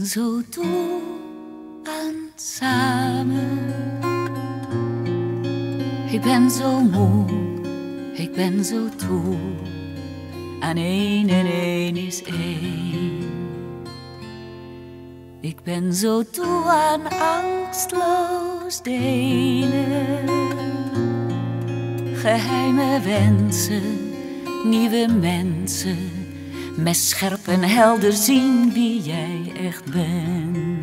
zo toe aan samen. Ik ben zo moe, ik ben zo toe aan één en één is één. Ik ben zo toe aan angstloos delen, geheime wensen, nieuwe mensen, met scherp en helder zien wie jij echt bent.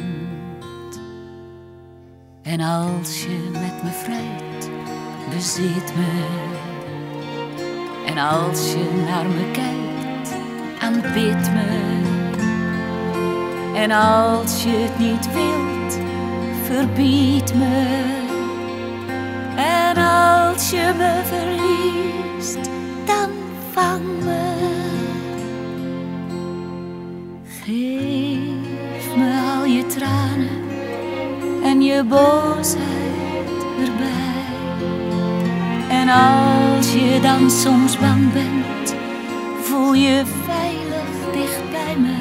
En als je met me vrijt, bezit me. En als je naar me kijkt, aanbid me. En als je het niet wilt, verbied me. En als je me verliest, dan vang me. Geef me al je tranen en je boosheid erbij. En als je dan soms bang bent, voel je veilig dicht bij mij.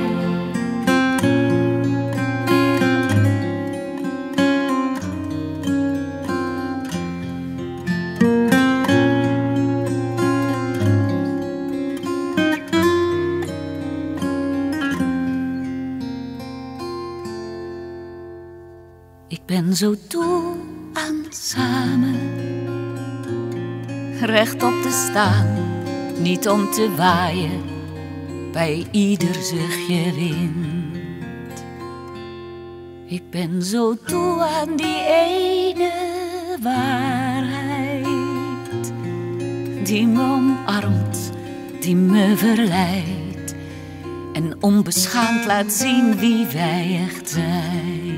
Ik ben zo toe aan samen, rechtop te staan, niet om te waaien bij ieder zuchtje wind. Ik ben zo toe aan die ene waarheid, die me omarmt, die me verleidt en onbeschaamd laat zien wie wij echt zijn.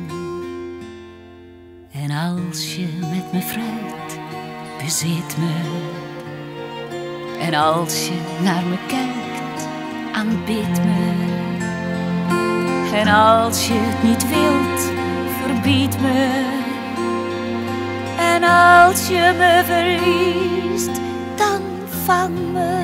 En als je met me vrijt, bezit me. En als je naar me kijkt, aanbid me. En als je het niet wilt, verbied me. En als je me verliest, dan vang me.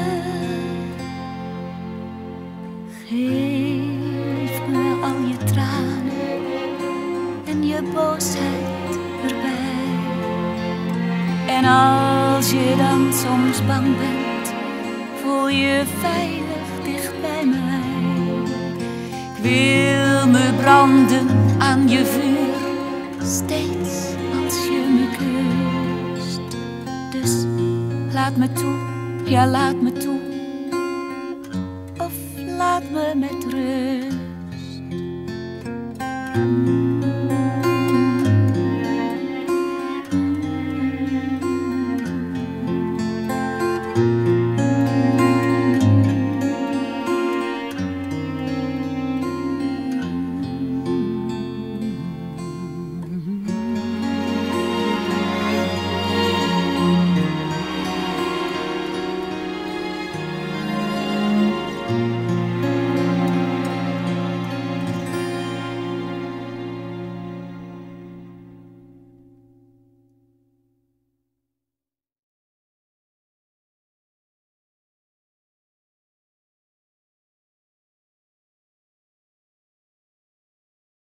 Geef me al je tranen en je boosheid erbij. En als je dan soms bang bent, voel je veilig dicht bij mij. Ik wil me branden aan je vuur, steeds als je me kust. Dus laat me toe, ja laat me toe, of laat me met rust.